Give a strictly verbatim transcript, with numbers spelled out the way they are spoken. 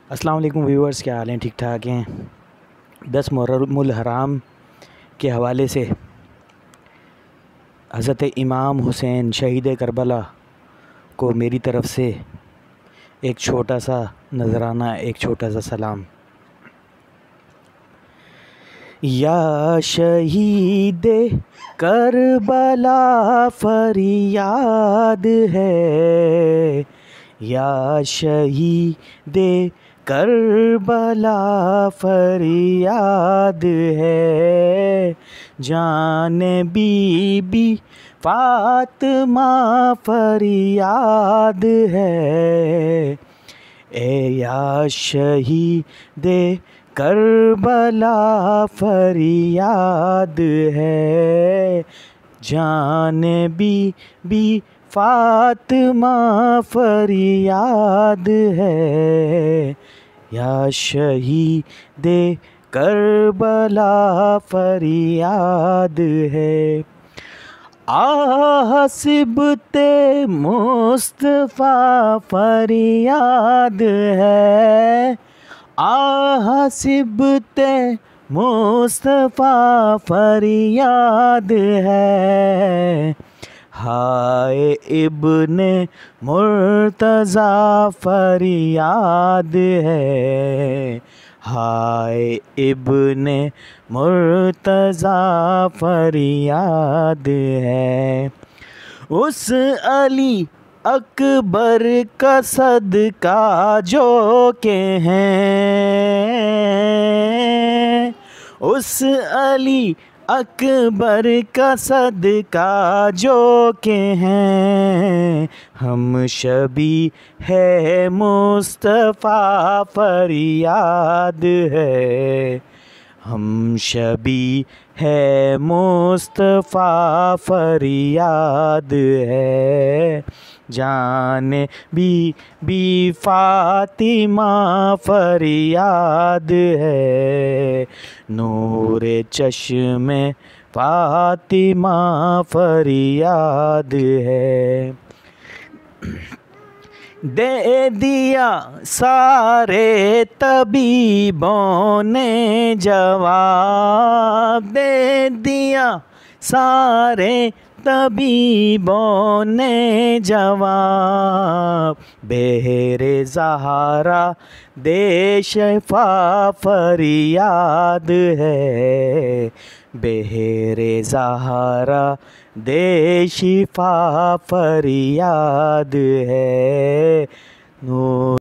अस्सलाम वालेकुम व्यूअर्स, क्या हाल हैं? ठीक ठाक हैं। दस मुहर्रमुल हराम के हवाले से हज़रत इमाम हुसैन शहीद करबला को मेरी तरफ़ से एक छोटा सा नज़राना, एक छोटा सा सलाम। या शहीद करबला फरियाद है, या शहीद करबला फरियाद है, जान बीबी फातिमा फरियाद है। ए या शहीद करबला फरियाद है, जान बीबी फातिमा फरियाद है। या शहीद करबला फरियाद है। आ सिबते मुस्तफ़ा फरियाद है, आ सिबते मुस्तफ़ा फरियाद है। हाय इब्ने मुर्तज़ा फरियाद है, हाय इब्ने मुर्तज़ा फरियाद है। उस अली अकबर का सदका जो के हैं, उस अली अकबर का सदका जो के हैं। हम शबी है मुस्तफ़ा फरियाद है, हम शबी है मुस्तफ़ा फरियाद है। जान बी बी फातिमा फरियाद है, नूरे चश्मे फातिमा फरियाद है। दे दिया सारे तबीबों ने जवाब, दे दिया सारे तबीबों ने जवाब। बेहरे ज़हरा दे शिफा फरियाद है, बेहरे ज़हरा दे शिफा फरियाद है। नूर